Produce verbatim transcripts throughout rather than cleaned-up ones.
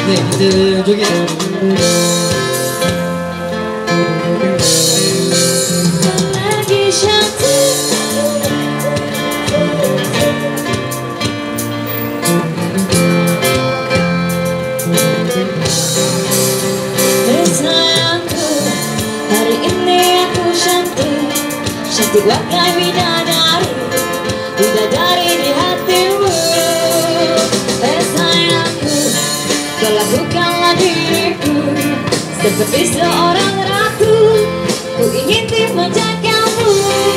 Nih, kita joget. Cantik bagai bidadari, bidadari di hatimu. Eh sayangku, kau lakukanlah diriku seperti seorang ratu. Ku ingin dimanja kamu.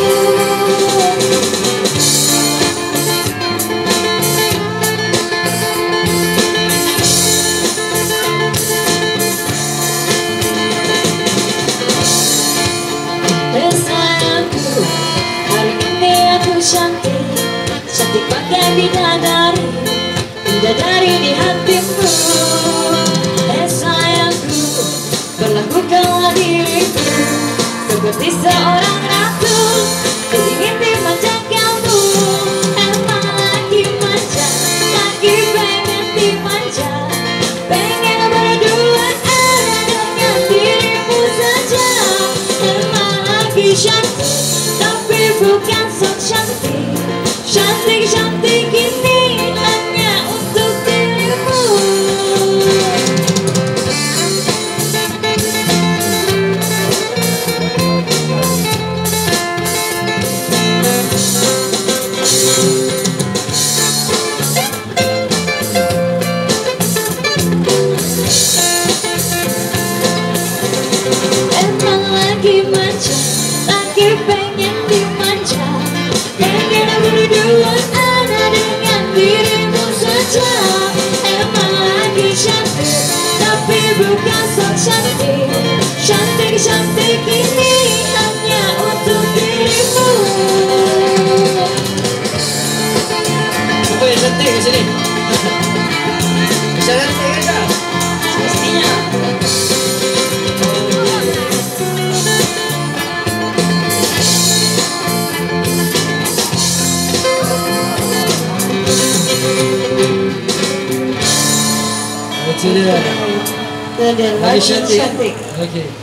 Eh sayangku, hari ini aku cantik, cantik pakai bidadari, bidadari di hatimu. Eh sayangku, perlakukanlah diriku seperti seorang ratu. Ku ingin dimanja kamu. Emang lagi manja, lagi pengen dimanja, pengen berdua ada dengan dirimu saja. Emang lagi cantik, tapi bukan sok cantik. Cantik-cantik ini hanya untuk dirimu. Emang lagi manja, lagi pengen dimanja, pengen berdua ada dengan dirimu saja. Emang lagi cantik, tapi bukan sok cantik. Cantik-cantik ini hanya untuk dirimu. Siapa yang cantik di sini? Bisa cantik kan? Pastinya. Itu dia. Dan Lagi lagi cantik. cantik. Okey.